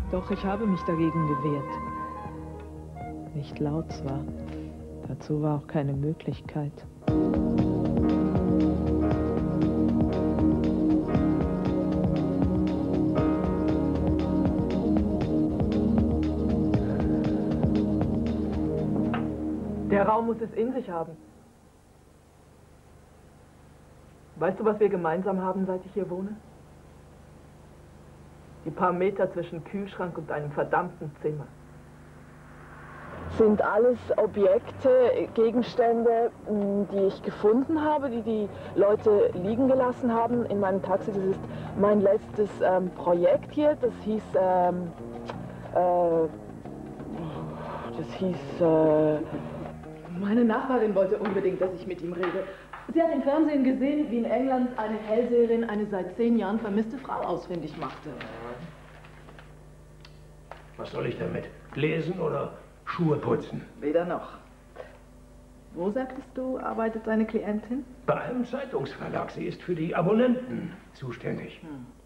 Doch, ich habe mich dagegen gewehrt. Nicht laut zwar, dazu war auch keine Möglichkeit. Der Raum muss es in sich haben. Weißt du, was wir gemeinsam haben, seit ich hier wohne? Die paar Meter zwischen Kühlschrank und einem verdammten Zimmer. Sind alles Objekte, Gegenstände, die ich gefunden habe, die die Leute liegen gelassen haben in meinem Taxi. Das ist mein letztes Projekt hier. Das hieß, meine Nachbarin wollte unbedingt, dass ich mit ihm rede. Sie hat im Fernsehen gesehen, wie in England eine Hellseherin eine seit 10 Jahren vermisste Frau ausfindig machte. Was soll ich damit? Lesen oder Schuhe putzen? Weder noch. Wo, sagtest du, arbeitet deine Klientin? Bei einem Zeitungsverlag. Sie ist für die Abonnenten zuständig.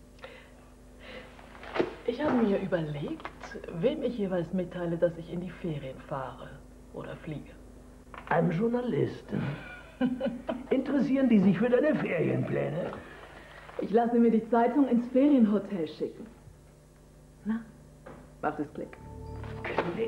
Ich habe mir überlegt, wem ich jeweils mitteile, dass ich in die Ferien fahre oder fliege. Einem Journalisten. Interessieren die sich für deine Ferienpläne? Ich lasse mir die Zeitung ins Ferienhotel schicken. Na, macht es Klick. Klick.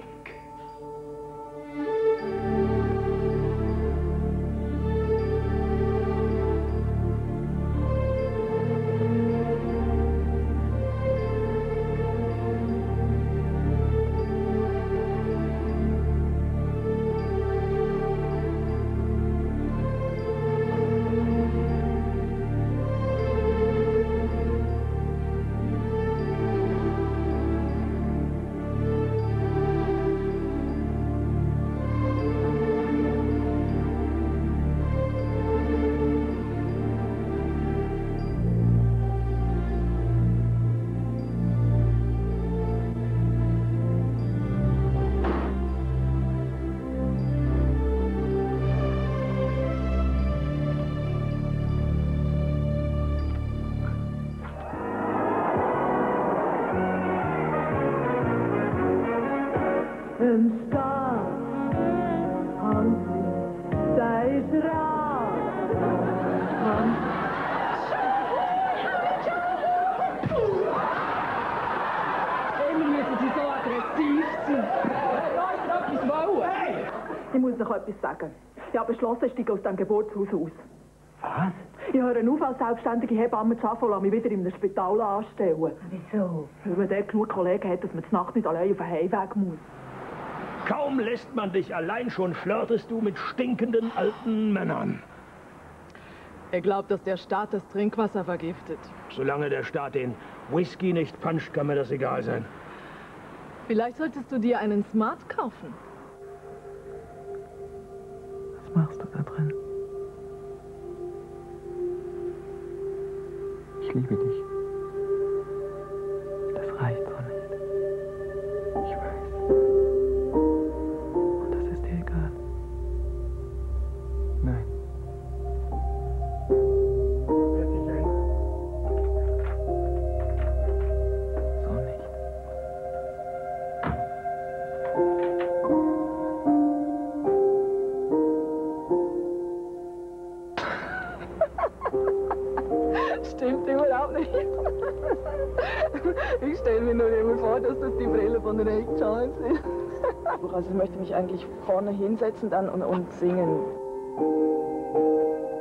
Ich muss noch etwas sagen. Ich habe beschlossen, ich steige aus dem Geburtshaus aus. Was? Ich höre auf, als selbstständige Hebamme zu arbeiten und lasse mich wieder in einem Spital anstellen. Wieso? Weil man dort genug Kollegen hat, dass man die Nacht nicht allein auf den Heimweg muss. Kaum lässt man dich allein, schon flirtest du mit stinkenden alten Männern. Er glaubt, dass der Staat das Trinkwasser vergiftet. Solange der Staat den Whisky nicht puncht, kann mir das egal sein. Vielleicht solltest du dir einen Smart kaufen. Was machst du da drin? Ich liebe dich. Das reicht doch nicht. Ich weiß. Und das ist dir egal. Nein. So nicht. Stimmt überhaupt nicht. Ich stelle mir nur immer vor, dass das die Brille von Ray Charles ist. Also ich möchte mich eigentlich vorne hinsetzen dann und singen.